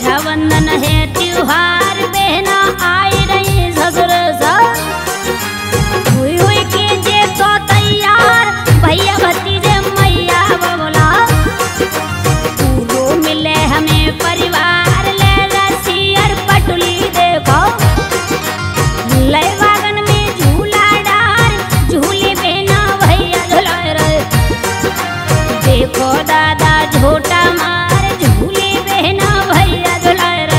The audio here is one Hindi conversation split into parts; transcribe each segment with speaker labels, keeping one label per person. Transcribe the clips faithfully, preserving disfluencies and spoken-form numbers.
Speaker 1: रक्षाबंधन है त्योहार, बहना आई रही ससुर सा, हुई हुई कीजिए तो तैयार, भैया भतीजे मैया बबला, पूरो मिले हमें परिवार, ले रस्सी और पटुली देखो, लय वागन में झूला डार, झूली बहना भैया झुला रहे, देखो दादा झोटा मार, झूली बहना भैया झुला रहे।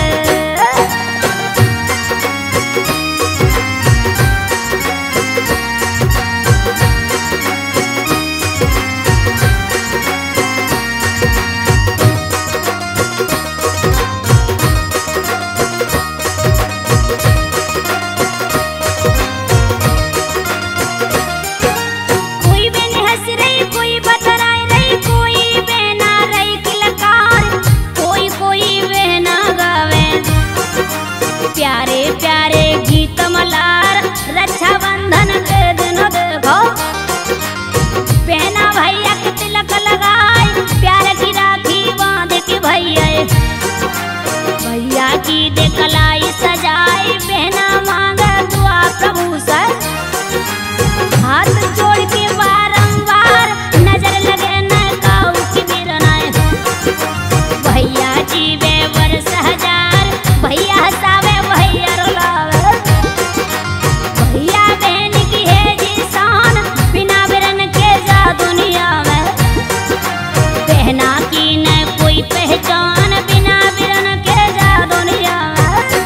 Speaker 1: कोई बहन हंस रही, कोई बतराई रही, कोई बहना रही किलकार, कोई कोई बहना गावे प्यारे प्यारे गीत मलार, रक्षाबंधन के दिन देखो, बहना भैया के तिलक लगाई, प्यार की राखी बांध के भैया, भैया की देखलाई सजाई, बहना मांगे दुआ प्रभु से, हाथ जोड़ के बारंबार, नजर लगे न काऊ की बिरनाए, भैया जीवे वर्ष हजार, भैया हंसावे भैया रुलावे, भैया बहन की है जी शान, बिना बिरन के जा दुनिया में, बहना की न कोई पहचान, बिना बिरन के जा दुनिया में।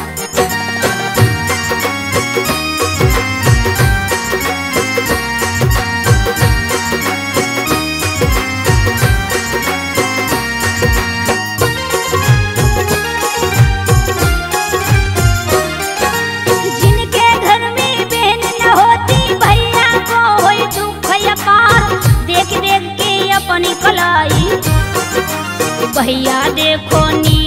Speaker 1: जिनके घर में बहन न होती, भैया को होई दुख अपार, देख देख के अपनी कलाई, भैया देखो नी